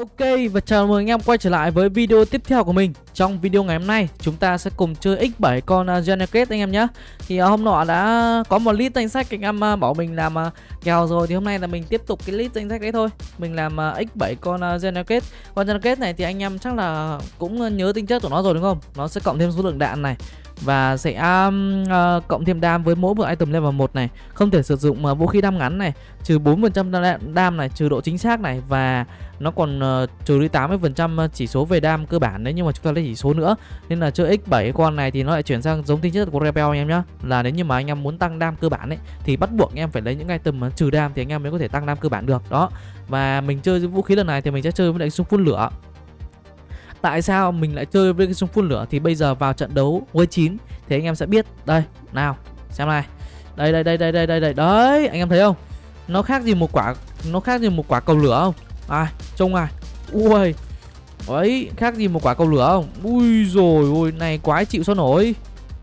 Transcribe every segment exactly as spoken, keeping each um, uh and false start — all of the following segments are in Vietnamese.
Ok, và chào mừng anh em quay trở lại với video tiếp theo của mình. Trong video ngày hôm nay chúng ta sẽ cùng chơi x bảy con uh, Generate anh em nhé. Thì uh, hôm nọ đã có một list danh sách anh em uh, bảo mình làm uh, kèo rồi. Thì hôm nay là mình tiếp tục cái list danh sách đấy thôi. Mình làm uh, x bảy con uh, Generate. Con Generate này thì anh em chắc là cũng uh, nhớ tính chất của nó rồi đúng không? Nó sẽ cộng thêm số lượng đạn này và sẽ um, uh, cộng thêm đam với mỗi một item level một này. Không thể sử dụng uh, vũ khí đam ngắn này, trừ bốn phần trăm đam này, trừ độ chính xác này. Và nó còn uh, trừ đi tám mươi phần trăm chỉ số về đam cơ bản đấy, nhưng mà chúng ta lấy chỉ số nữa. Nên là chơi x bảy con này thì nó lại chuyển sang giống tính chất của Rebel anh em nhá. Là nếu như mà anh em muốn tăng đam cơ bản ấy thì bắt buộc anh em phải lấy những item mà trừ đam thì anh em mới có thể tăng đam cơ bản được. Đó. Và mình chơi vũ khí lần này thì mình sẽ chơi với lại súng phun lửa. Tại sao mình lại chơi với cái súng phun lửa thì bây giờ vào trận đấu với chín thì anh em sẽ biết. Đây, nào, xem này. Đây đây đây đây đây đây đây. Đấy, anh em thấy không? Nó khác gì một quả nó khác gì một quả cầu lửa không? À, trông à. Ui. Đấy, khác gì một quả cầu lửa không? Ui rồi ôi, này quái chịu sao nổi.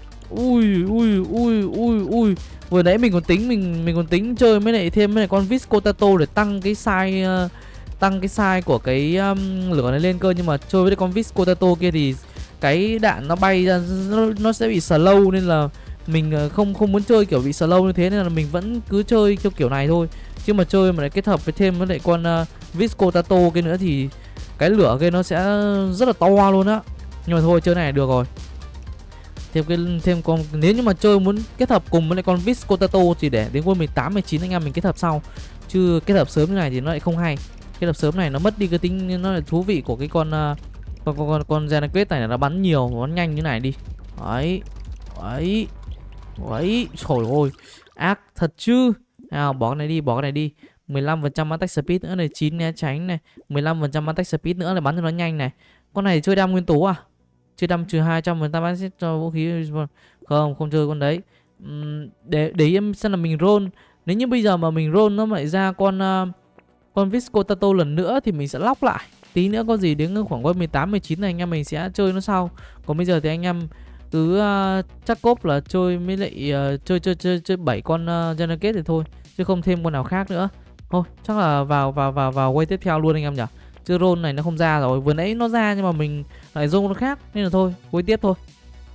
Ui ui ui ui ui. Vừa nãy mình còn tính mình mình còn tính chơi mới lại thêm mấy này con Viscotato để tăng cái size uh, tăng cái size của cái um, lửa này lên cơ, nhưng mà chơi với con Viscotato kia thì cái đạn nó bay ra nó, nó sẽ bị slow, nên là mình không không muốn chơi kiểu bị slow như thế, nên là mình vẫn cứ chơi theo kiểu này thôi. Chứ mà chơi mà lại kết hợp với thêm với lại con uh, Viscotato kia nữa thì cái lửa kia nó sẽ rất là to luôn á. Nhưng mà thôi, chơi này được rồi. Thêm cái thêm con, nếu như mà chơi muốn kết hợp cùng với lại con Viscotato thì để đến quân mười tám mười chín anh em mình kết hợp sau. Chứ kết hợp sớm như này thì nó lại không hay. Kết hợp sớm này nó mất đi cái tính, nó là thú vị của cái con uh, con con con, con Generate này, là nó bắn nhiều, bắn nhanh như này đi. Đấy. Đấy. Đấy, trời ơi, ác thật chứ. Nào, bỏ cái này đi, bỏ cái này đi. mười lăm phần trăm attack speed nữa này, chín né tránh này, mười lăm phần trăm attack speed nữa là bắn cho nó nhanh này. Con này chơi đam nguyên tố à? Chơi đam trừ hai trăm phần trăm bắn cho vũ khí. Không, không chơi con đấy. uhm, Để để em xem là mình roll. Nếu như bây giờ mà mình roll nó lại ra con uh, con Viscotato lần nữa thì mình sẽ lóc lại. Tí nữa có gì đến khoảng con mười tám mười chín này anh em mình sẽ chơi nó sau. Còn bây giờ thì anh em cứ uh, chắc cốp là chơi mới lại uh, chơi chơi chơi chơi bảy con uh, Generate thì thôi, chứ không thêm con nào khác nữa. Thôi chắc là vào vào vào vào quay tiếp theo luôn anh em nhỉ. Chứ roll này nó không ra rồi, vừa nãy nó ra nhưng mà mình lại roll nó khác, nên là thôi quay tiếp thôi.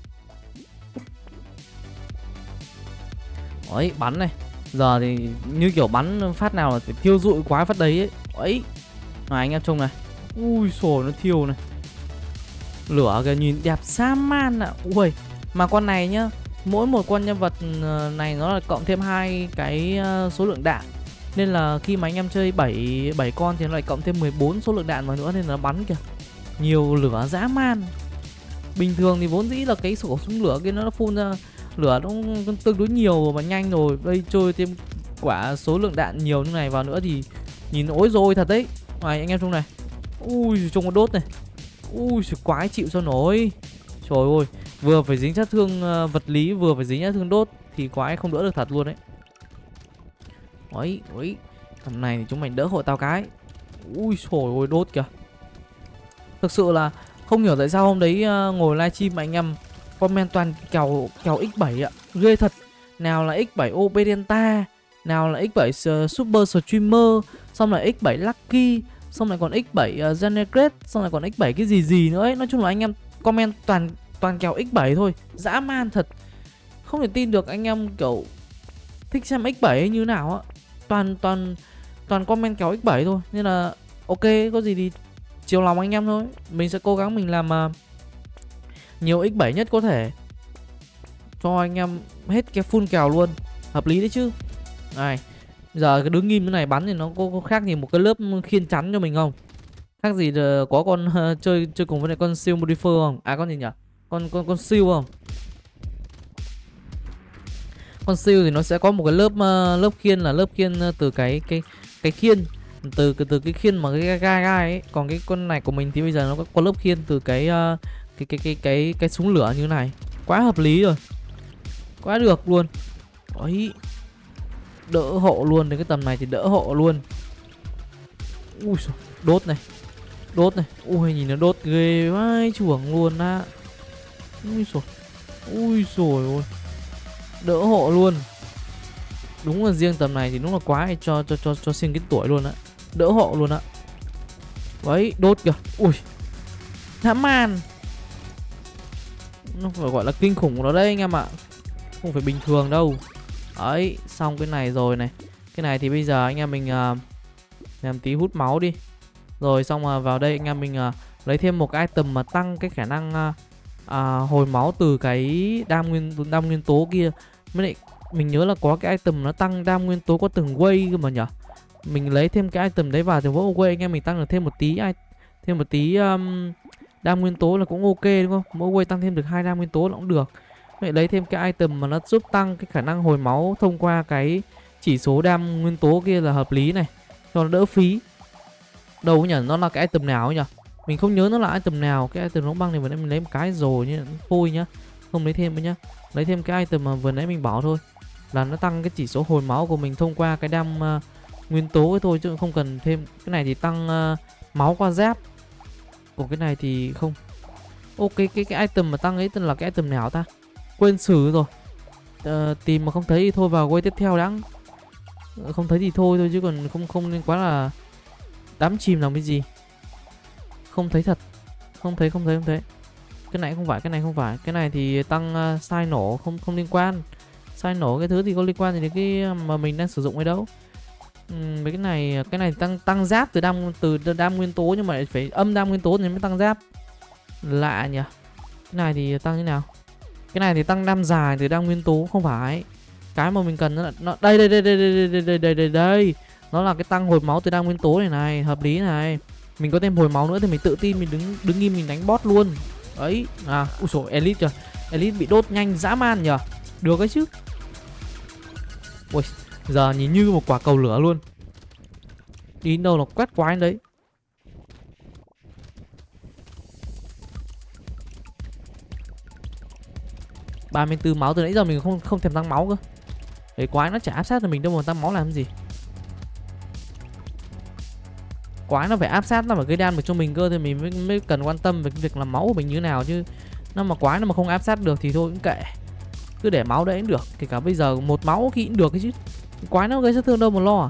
Đấy, bắn này. Giờ thì như kiểu bắn phát nào là phải thiêu dụi quá phát đấy ấy. Ấy. Này anh em trông này. Ui xồi, nó thiêu này. Lửa kìa, nhìn đẹp dã man ạ. Ui, mà con này nhá, mỗi một con nhân vật này nó là cộng thêm hai cái số lượng đạn. Nên là khi mà anh em chơi bảy bảy con thì nó lại cộng thêm mười bốn số lượng đạn vào nữa, nên là nó bắn kìa. Nhiều lửa dã man. Bình thường thì vốn dĩ là cái khẩu súng lửa kia nó phun ra lửa nó tương đối nhiều và nhanh rồi. Đây chơi thêm quả số lượng đạn nhiều như này vào nữa thì nhìn ối rồi thật đấy. Này anh em trông này. Ui, trông con đốt này. Ui, quái chịu sao nổi. Trời ơi, vừa phải dính sát thương uh, vật lý, vừa phải dính sát thương đốt thì quái không đỡ được thật luôn đấy. Đấy, đấy. Tầm này thì chúng mình đỡ hộ tao cái. Ui trời ơi, đốt kìa. Thực sự là không hiểu tại sao hôm đấy uh, ngồi livestream mà anh em comment toàn kèo kèo x bảy ạ. Ghê thật. Nào là x bảy ô pê Delta, nào là x bảy uh, Super Streamer, xong là x bảy Lucky, xong lại còn x bảy uh, Generate, xong lại còn x bảy cái gì gì nữa ấy. Nói chung là anh em comment toàn toàn kèo x bảy thôi. Dã man thật. Không thể tin được anh em kiểu thích xem x bảy ấy như nào á. Toàn toàn toàn comment kèo x bảy thôi. Nên là ok, có gì thì chiều lòng anh em thôi. Mình sẽ cố gắng mình làm uh, nhiều x bảy nhất có thể, cho anh em hết cái full kèo luôn. Hợp lý đấy chứ. Này, giờ cái đứng nghiêm như này bắn thì nó có, có khác gì một cái lớp khiên chắn cho mình không? Khác gì là có con uh, chơi chơi cùng với lại con siêu modifier không? À con gì nhỉ? Con con con siêu không? Con siêu thì nó sẽ có một cái lớp uh, lớp khiên là lớp khiên uh, từ cái cái cái khiên từ từ cái khiên mà cái gai gai ấy. Còn cái con này của mình thì bây giờ nó có, có lớp khiên từ cái uh, cái cái cái cái cái súng lửa như này. Quá hợp lý rồi. Quá được luôn. Đấy. Đỡ hộ luôn, đến cái tầm này thì đỡ hộ luôn. Ui giời, đốt này. Đốt này. Ui nhìn nó đốt ghê vai chuồng luôn á. Ui giời. Ui giời ơi. Đỡ hộ luôn. Đúng là riêng tầm này thì đúng là quá cho cho cho cho xin cái tuổi luôn á. Đỡ hộ luôn á. Đấy, đốt kìa. Ui, dã man. Nó phải gọi là kinh khủng nó đây anh em ạ. Không phải bình thường đâu. Đấy, xong cái này rồi này. Cái này thì bây giờ anh em mình uh, làm tí hút máu đi. Rồi xong uh, vào đây anh em mình uh, lấy thêm một cái item mà tăng cái khả năng uh, uh, hồi máu từ cái đam nguyên đam nguyên tố kia. Mới lại mình nhớ là có cái item nó tăng đam nguyên tố có từng way cơ mà nhở. Mình lấy thêm cái item đấy vào thì mỗi way anh em mình tăng được thêm một tí thêm một tí um, đam nguyên tố là cũng ok đúng không? Mỗi way tăng thêm được hai đam nguyên tố là cũng được. Vậy lấy thêm cái item mà nó giúp tăng cái khả năng hồi máu thông qua cái chỉ số đam nguyên tố kia là hợp lý này, cho nó đỡ phí. Đâu nhỉ, nó là cái item nào nhỉ? Mình không nhớ nó là item nào. Cái item đóng băng này vừa nãy mình lấy một cái rồi nhá, thôi nhá, không lấy thêm nữa nhá. Lấy thêm cái item mà vừa nãy mình bảo thôi, là nó tăng cái chỉ số hồi máu của mình thông qua cái đam uh, nguyên tố ấy thôi, chứ không cần thêm. Cái này thì tăng uh, máu qua giáp. Còn cái này thì không. Ok, cái cái item mà tăng ấy tên là cái item nào ta? Quên xử rồi. uh, Tìm mà không thấy thì thôi vào quay tiếp theo đáng. Không thấy thì thôi thôi chứ còn không không nên quá là đắm chìm làm cái gì. Không thấy thật. Không thấy không thấy không thấy. Cái này không phải, cái này không phải. Cái này thì tăng uh, sai nổ, không không liên quan. Sai nổ cái thứ thì có liên quan gì đến cái mà mình đang sử dụng ấy đâu. Uhm, mấy cái này cái này tăng tăng giáp từ đam từ đam nguyên tố, nhưng mà phải âm đam nguyên tố thì mới tăng giáp. Lạ nhỉ. Cái này thì tăng như nào? Cái này thì tăng đam dài từ đam nguyên tố, không phải. Cái mà mình cần nó là nó đây đây đây đây đây đây đây đây đây đây. Nó là cái tăng hồi máu từ đam nguyên tố này này, hợp lý này. Mình có thêm hồi máu nữa thì mình tự tin mình đứng đứng im mình đánh boss luôn. Đấy, à, ui dồi, elite kìa. Elite bị đốt nhanh dã man nhỉ. Được ấy chứ. Ui, giờ nhìn như một quả cầu lửa luôn. Đi đến đâu là quét quái đấy. ba mươi tư máu, từ nãy giờ mình không không thèm tăng máu cơ. Để quái nó chả áp sát là mình đâu mà tăng máu làm gì. Quái nó phải áp sát, nó phải gây đam được cho mình cơ thì mình mới, mới cần quan tâm về cái việc làm máu của mình như thế nào chứ. Nó mà quái nó mà không áp sát được thì thôi cũng kệ. Cứ để máu đấy cũng được. Kể cả bây giờ một máu khi cũng được cái chứ. Quái nó gây sát thương đâu mà lo à.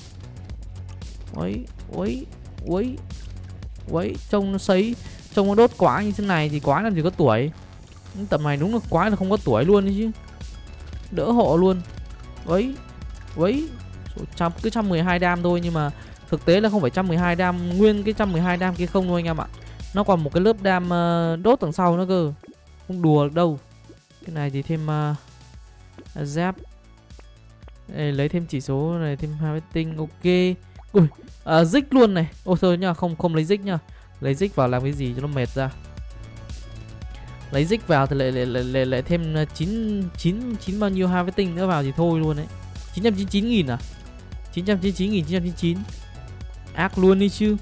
Ôi, ôi, ôi, ôi, trông nó sấy, trông nó đốt quái như thế này thì quái làm gì có tuổi. Tầm này đúng là quái là không có tuổi luôn đấy chứ. Đỡ hộ luôn. Ấy, ấy, cứ một trăm mười hai đam thôi, nhưng mà thực tế là không phải một trăm mười hai đam nguyên cái một trăm mười hai đam kia không thôi anh em ạ. Nó còn một cái lớp đam uh, đốt đằng sau nữa cơ. Không đùa được đâu. Cái này thì thêm uh, giáp. Đây, lấy thêm chỉ số này, thêm harvesting, ok. Ui, uh, dích luôn này. Ôi thôi nhá, không không lấy dích nhá. Lấy dích vào làm cái gì cho nó mệt ra. Lấy dích vào thì lại lại lại, lại, lại thêm chín chín chín bao nhiêu harvesting nữa vào thì thôi luôn đấy. chín trăm chín mươi chín nghìn à? chín trăm chín mươi chín nghìn chín trăm chín mươi chín. Ác luôn đi chứ.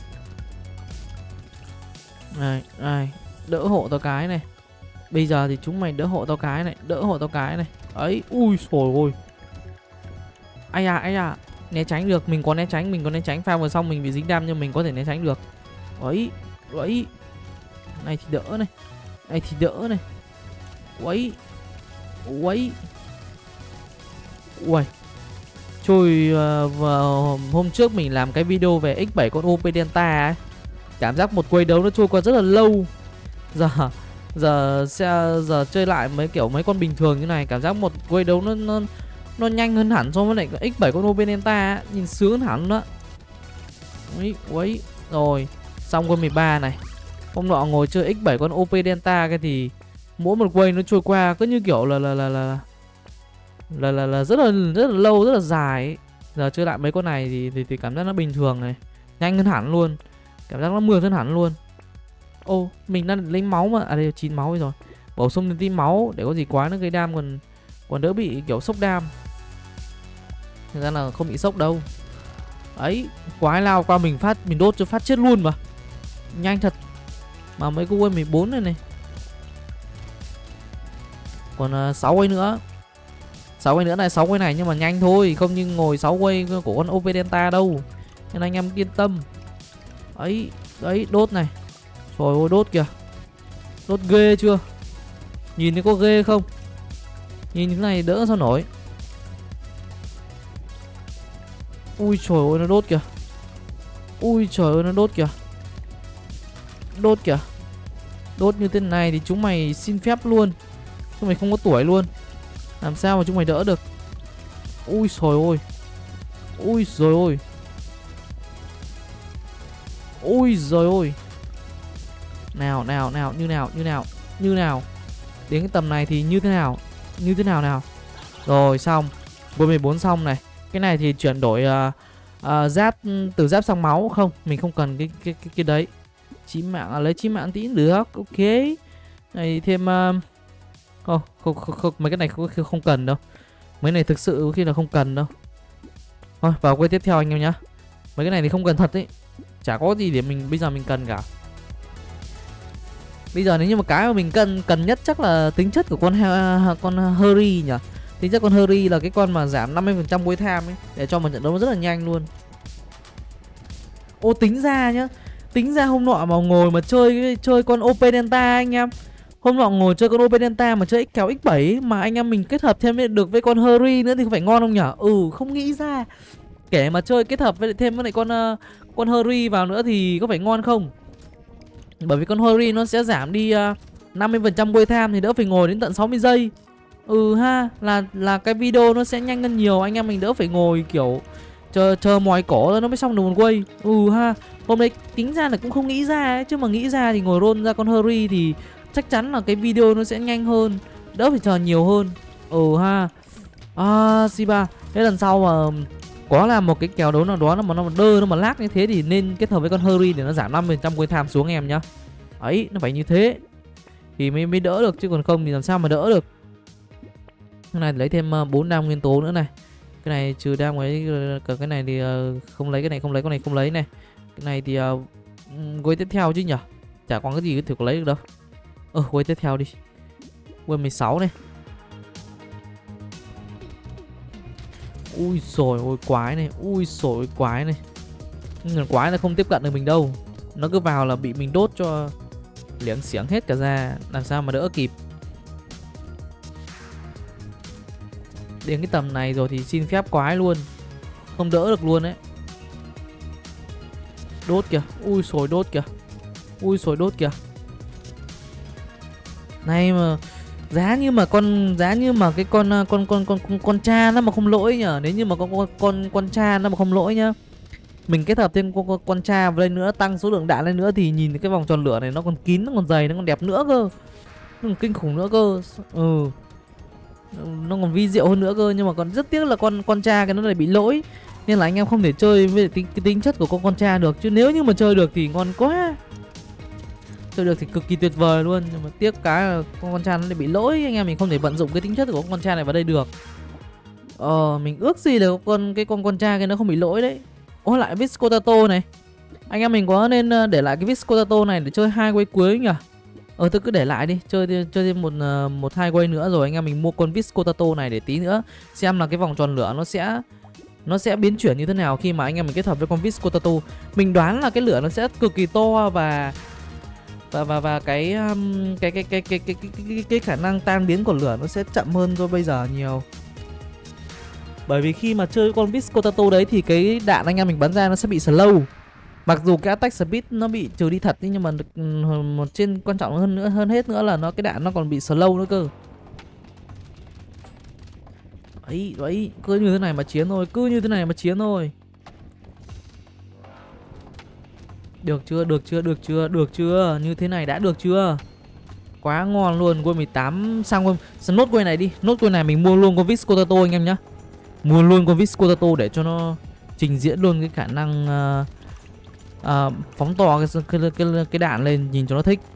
Này, này, đỡ hộ tao cái này. Bây giờ thì chúng mày đỡ hộ tao cái này, đỡ hộ tao cái này. Ấy, ui xồi ôi. Ai à, ai à, né tránh được, mình có né tránh, mình có né tránh, pha vừa xong mình bị dính đam nhưng mình có thể né tránh được. Ấy, ấy. Này thì đỡ này. Này thì đỡ này. Uầy. Uầy. Uầy. Trời, uh, hôm trước mình làm cái video về ích bảy con ô pê Delta ấy. Cảm giác một quay đấu nó trôi qua rất là lâu. Giờ giờ giờ, giờ chơi lại mấy kiểu mấy con bình thường như này, cảm giác một quay đấu nó nó nó nhanh hơn hẳn so với lại ích bảy con ô pê Delta ấy. Nhìn sướng hơn hẳn nữa. Uầy, uầy. Rồi, xong con mười ba này. Hôm nọ ngồi chơi ích bảy con ô pê Delta cái thì mỗi một quay nó trôi qua cứ như kiểu là là là là là là, là rất là rất là lâu, rất là dài ấy. Giờ chơi lại mấy con này thì, thì thì cảm giác nó bình thường này, nhanh hơn hẳn luôn, cảm giác nó mượt hơn hẳn luôn. Ô, mình đang lấy máu mà, à đây chín máu rồi, bổ sung thêm tí máu để có gì quá nó gây đam còn còn đỡ bị kiểu sốc đam. Thực ra là không bị sốc đâu. Ấy, quái lao qua mình phát, mình đốt cho phát chết luôn mà, nhanh thật. Mà mấy cô quay mười bốn này này. Còn uh, sáu quay nữa. sáu quay nữa này, sáu quay này nhưng mà nhanh thôi, không như ngồi sáu quay của con ô pê Delta đâu. Nên anh em yên tâm. Ấy, đấy đốt này. Trời ơi đốt kìa. Đốt ghê chưa? Nhìn thấy có ghê không? Nhìn như thế này đỡ sao nổi. Ui trời ơi nó đốt kìa. Ui trời ơi, nó đốt kìa. Đốt kìa. Đốt như thế này thì chúng mày xin phép luôn. Chúng mày không có tuổi luôn. Làm sao mà chúng mày đỡ được. Ui trời ơi. Ui trời ơi. Ui giời ơi. Nào nào nào, như nào, như nào, như nào. Đến cái tầm này thì như thế nào. Như thế nào nào. Rồi xong. Quân mười bốn xong này. Cái này thì chuyển đổi uh, uh, giáp từ giáp sang máu. Không, mình không cần cái cái cái, cái đấy. Chí mạng à, lấy chí mạng tí cũng được. Ok. Này thêm uh... oh, không, không, không, mấy cái này không, không cần đâu. Mấy này thực sự có khi là không cần đâu. Thôi vào quay tiếp theo anh em nhá. Mấy cái này thì không cần thật ấy. Chả có gì để mình bây giờ mình cần cả. Bây giờ nếu như mà cái mà mình cần cần nhất chắc là tính chất của con con Hurry nhỉ. Tính chất con Hurry là cái con mà giảm năm mươi phần trăm wave time ấy, để cho một trận đấu nó rất là nhanh luôn. Ô tính ra nhá. Tính ra hôm nọ mà ngồi mà chơi chơi con ô pê Delta anh em. Hôm nọ ngồi chơi con ô pê Delta mà chơi kéo ích bảy ấy, mà anh em mình kết hợp thêm được với con Hurry nữa thì có phải ngon không nhở? Ừ, không nghĩ ra. Kể mà chơi kết hợp với lại thêm với lại con uh, con Hurry vào nữa thì có phải ngon không? Bởi vì con Hurry nó sẽ giảm đi uh, năm mươi phần trăm wait time thì đỡ phải ngồi đến tận sáu mươi giây. Ừ ha, là là cái video nó sẽ nhanh hơn nhiều, anh em mình đỡ phải ngồi kiểu chờ chờ mỏi cổ nó mới xong được một quay. Ừ ha. Hôm nay tính ra là cũng không nghĩ ra ấy, chứ mà nghĩ ra thì ngồi roll ra con Hurry thì chắc chắn là cái video nó sẽ nhanh hơn, đỡ phải chờ nhiều hơn. Ừ ha. À Shiba, thế lần sau mà có làm một cái kèo đấu nào đó nó mà nó mà đơ nó mà lag như thế thì nên kết hợp với con Hurry để nó giảm năm mươi phần trăm wave time xuống em nhá. Ấy, nó phải như thế thì mới mới đỡ được, chứ còn không thì làm sao mà đỡ được. Cái này lấy thêm bốn đam nguyên tố nữa này. Cái này trừ đam ấy, cái này thì không lấy, cái này không lấy, cái này không lấy này. Cái này thì uh, quay tiếp theo chứ nhỉ. Chả có cái gì có thể có lấy được đâu. Ờ quay tiếp theo đi. Quay mười sáu này. Ui xồi ôi quái này. Ui xồi ôi quái này. Nhưng quái là không tiếp cận được mình đâu. Nó cứ vào là bị mình đốt cho liếng xiếng hết cả ra. Làm sao mà đỡ kịp. Đến cái tầm này rồi thì xin phép quái luôn. Không đỡ được luôn đấy. Đốt kìa. Ui xồi đốt kìa. Ui xồi đốt kìa. Này mà giá như mà con giá như mà cái con con con con con, con cha nó mà không lỗi nhở. Nếu như mà con con con, con cha nó mà không lỗi nhá. Mình kết hợp thêm con, con, con cha vào đây nữa, tăng số lượng đạn lên nữa thì nhìn cái vòng tròn lửa này nó còn kín, nó còn dày, nó còn đẹp nữa cơ. Nó còn kinh khủng nữa cơ. Ừ. Nó còn vi diệu hơn nữa cơ. Nhưng mà còn rất tiếc là con con cha cái nó lại bị lỗi. Nên là anh em không thể chơi với tính, cái tính chất của con con cha được. Chứ nếu như mà chơi được thì ngon quá. Chơi được thì cực kỳ tuyệt vời luôn. Nhưng mà tiếc cái là con con cha nó lại bị lỗi. Anh em mình không thể vận dụng cái tính chất của con con cha này vào đây được. Ờ mình ước gì là con cái con con cha cái nó không bị lỗi đấy. Ồ lại Viscotato này. Anh em mình có nên để lại cái Viscotato này để chơi hai quay cuối nhỉ? Ờ tôi cứ để lại đi, chơi chơi thêm một một hai quay nữa rồi anh em mình mua con Viscotato này để tí nữa xem là cái vòng tròn lửa nó sẽ nó sẽ biến chuyển như thế nào khi mà anh em mình kết hợp với con Viscotato. Mình đoán là cái lửa nó sẽ cực kỳ to và và và và cái um, cái, cái, cái, cái, cái, cái, cái, cái, cái khả năng tan biến của lửa nó sẽ chậm hơn so bây giờ nhiều. Bởi vì khi mà chơi con Viscotato đấy thì cái đạn anh em mình bắn ra nó sẽ bị slow. Mặc dù cái attack speed nó bị trừ đi thật nhưng mà được một trên quan trọng hơn nữa hơn hết nữa là nó cái đạn nó còn bị slow nữa cơ. Ấy, ấy, cứ như thế này mà chiến thôi, cứ như thế này mà chiến thôi. Được chưa, được chưa, được chưa, được chưa, như thế này đã được chưa? Quá ngon luôn, quay mười tám sang quay, nốt quay này đi, nốt quay này mình mua luôn con Viscotato anh em nhá. Mua luôn con Viscotato để cho nó trình diễn luôn cái khả năng uh, uh, phóng to cái, cái, cái, cái đạn lên nhìn cho nó thích.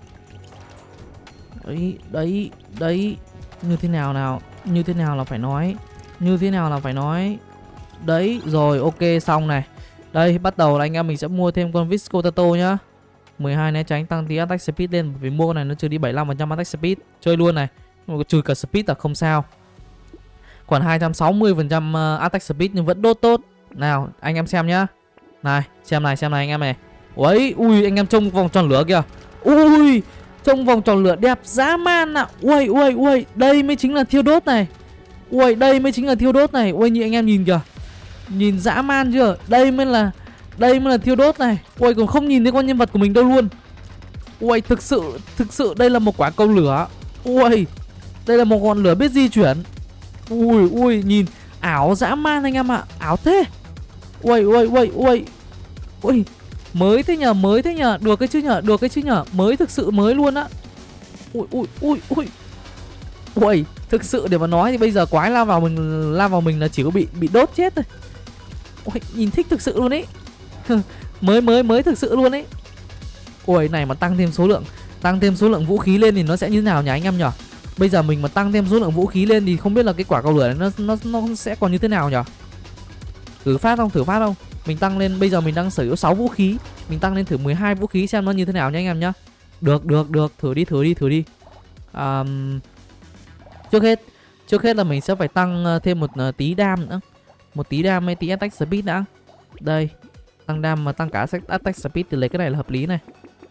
Đấy, đấy, đấy, như thế nào nào, như thế nào là phải nói, như thế nào là phải nói. Đấy, rồi ok xong này. Đây, bắt đầu là anh em mình sẽ mua thêm con Viscotato nhá. mười hai né tránh tăng tí attack speed lên. Vì mua con này nó trừ đi bảy mươi lăm phần trăm attack speed. Chơi luôn này. Nhưng mà trừ cả speed là không sao. Còn hai trăm sáu mươi phần trăm attack speed nhưng vẫn đốt tốt. Nào, anh em xem nhá. Này, xem này, xem này anh em này. Ui, ui, anh em trông vòng tròn lửa kìa. Ui, trông vòng tròn lửa đẹp dã man ạ. À. Ui, ui, ui, đây mới chính là thiêu đốt này. Ui, đây mới chính là thiêu đốt này. Ui, như anh em nhìn kìa. Nhìn dã man chưa? Đây mới là Đây mới là thiêu đốt này. Ui còn không nhìn thấy con nhân vật của mình đâu luôn. Ui thực sự thực sự đây là một quả cầu lửa. Ui đây là một ngọn lửa biết di chuyển. Ui ui nhìn ảo dã man anh em ạ. Ảo thế. Ui ui ui ui ui mới thế nhờ, mới thế nhờ. Được cái chứ nhờ, được cái chứ nhờ. Mới thực sự mới luôn á. Ui ui ui ui ui thực sự để mà nói thì bây giờ quái lao vào mình, lao vào mình là chỉ có bị bị đốt chết thôi. Ui nhìn thích thực sự luôn ấy. Mới mới mới thực sự luôn ấy. Ui này mà tăng thêm số lượng, tăng thêm số lượng vũ khí lên thì nó sẽ như thế nào nhỉ anh em nhỉ? Bây giờ mình mà tăng thêm số lượng vũ khí lên thì không biết là cái quả cầu lửa này nó nó nó sẽ còn như thế nào nhỉ? Thử phát không, thử phát không? Mình tăng lên, bây giờ mình đang sở hữu sáu vũ khí. Mình tăng lên thử mười hai vũ khí xem nó như thế nào nha anh em nhá. Được được được, thử đi thử đi thử đi. À, trước hết trước hết là mình sẽ phải tăng thêm một tí đam nữa. Một tí đam hay tí attack speed đã. Đây, tăng đam mà tăng cả attack speed thì lấy cái này là hợp lý này.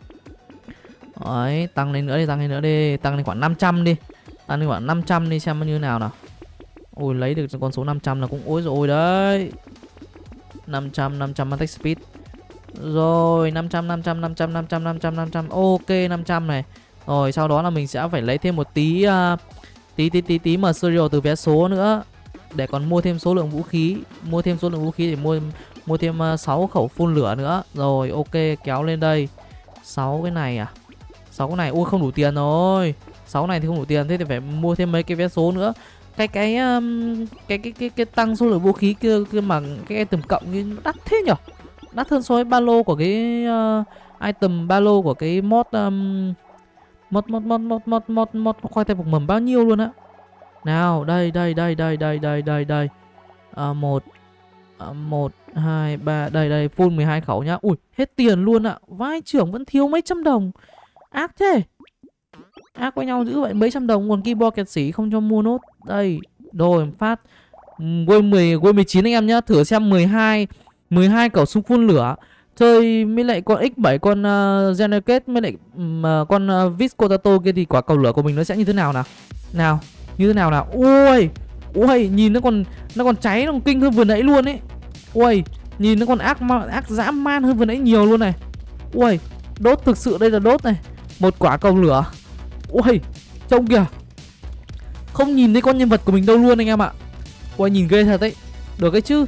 Đấy, tăng lên nữa đi, tăng lên nữa đi, tăng lên khoảng năm trăm đi. Tăng lên khoảng năm trăm đi xem nó như thế nào nào. Ôi lấy được con số năm trăm là cũng ối rồi đấy. năm trăm năm trăm attack speed. Rồi năm trăm năm trăm năm trăm năm trăm năm trăm năm trăm. Ok năm trăm này. Rồi sau đó là mình sẽ phải lấy thêm một tí uh, tí tí tí tí material từ vé số nữa để còn mua thêm số lượng vũ khí, mua thêm số lượng vũ khí để mua mua thêm uh, sáu khẩu phun lửa nữa. Rồi ok kéo lên đây. sáu cái này à? sáu cái này ui không đủ tiền rồi. sáu này thì không đủ tiền, thế thì phải mua thêm mấy cái vé số nữa. Cái cái um, cái, cái cái cái tăng số lượng vũ khí kia kia mà cái item cộng như đắt thế nhở? Đắt hơn so với ba lô của cái uh, item ba lô của cái mod um, mod mod mod mod mod mod mod khoai tây phục mầm bao nhiêu luôn á. Nào, đây đây đây đây đây đây đây đây. À, một à, một hai ba đây đây full mười hai khẩu nhá. Ui, hết tiền luôn ạ. Vai trưởng vẫn thiếu mấy trăm đồng. Ác thế. Ác với nhau dữ vậy, mấy trăm đồng còn keyboard kẹt xỉ không cho mua nốt. Đây, rồi phát Quay mười, quay mười chín anh em nhá, thử xem mười hai mười hai khẩu súng phun lửa. Chơi với lại con ích bảy, con uh, Genocade với lại um, con uh, Viscotato kia thì quả cầu lửa của mình nó sẽ như thế nào nào? Nào, như thế nào nào? Ui, ui, nhìn nó còn nó còn cháy, nó còn kinh hơn vừa nãy luôn ấy. Ui, nhìn nó còn ác ác dã man hơn vừa nãy nhiều luôn này. Ui, đốt thực sự đây là đốt này. Một quả cầu lửa. Ui, trông kìa. Không nhìn thấy con nhân vật của mình đâu luôn anh em ạ. Ui, nhìn ghê thật đấy. Được cái chứ.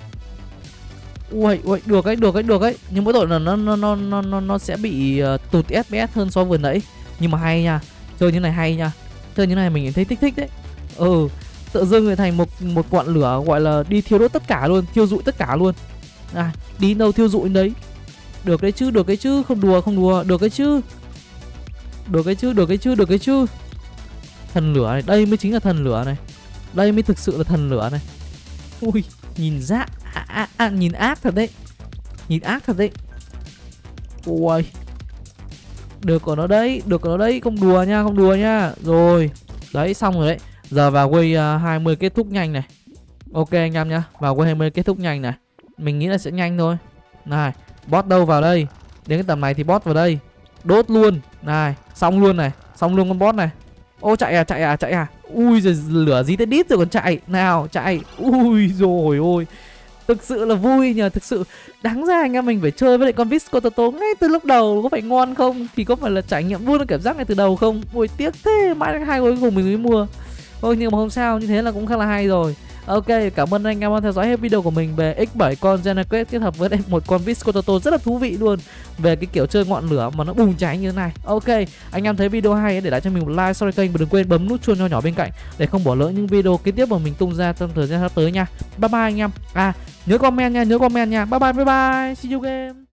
Ui, ui, được ấy, được ấy, được ấy. Nhưng mỗi tội là nó nó nó nó nó, nó sẽ bị uh, tụt ép pê ét hơn so với vừa nãy. Nhưng mà hay nha. Chơi như này hay nha. Chơi như này mình thấy thích thích đấy. Ừ, tự dưng người thành một một ngọn lửa gọi là đi thiêu đốt tất cả luôn, thiêu dụi tất cả luôn. À, đi đâu thiêu dụi đấy. Được đấy chứ, được cái chứ, không đùa, không đùa, được cái chứ. Được cái chứ, được cái chứ, được cái chứ. Thần lửa này, đây mới chính là thần lửa này. Đây mới thực sự là thần lửa này. Ui, nhìn dã à, à, à, nhìn ác thật đấy. Nhìn ác thật đấy. Ui. Được của nó đấy, được của nó đấy, không đùa nha, không đùa nha. Rồi, đấy xong rồi đấy. Giờ vào quay uh, hai mươi kết thúc nhanh này. Ok anh em nhá, vào quay hai mươi kết thúc nhanh này. Mình nghĩ là sẽ nhanh thôi. Này, boss đâu vào đây. Đến cái tầm này thì boss vào đây. Đốt luôn. Này, xong luôn này, xong luôn con boss này. Ô chạy à, chạy à, chạy à. Ui giời, lửa dí tới đít rồi còn chạy. Nào, chạy. Ui rồi ôi. Thực sự là vui nhờ, thực sự đáng ra anh em mình phải chơi với lại con Viscotato ngay từ lúc đầu. Có phải ngon không? Thì có phải là trải nghiệm luôn cảm giác ngay từ đầu không? Ui tiếc thế, mãi hai cuối cùng mình mới mua. Thôi nhưng mà không sao, như thế là cũng khá là hay rồi. Ok, cảm ơn anh em đã theo dõi hết video của mình về ích bảy con Genocade kết hợp với một con Viscotato rất là thú vị luôn. Về cái kiểu chơi ngọn lửa mà nó bùng cháy như thế này. Ok, anh em thấy video hay để lại cho mình một like, subscribe kênh và đừng quên bấm nút chuông nho nhỏ bên cạnh để không bỏ lỡ những video kế tiếp mà mình tung ra trong thời gian sắp tới nha. Bye bye anh em. À, nhớ comment nha, nhớ comment nha. Bye bye bye bye. See you game.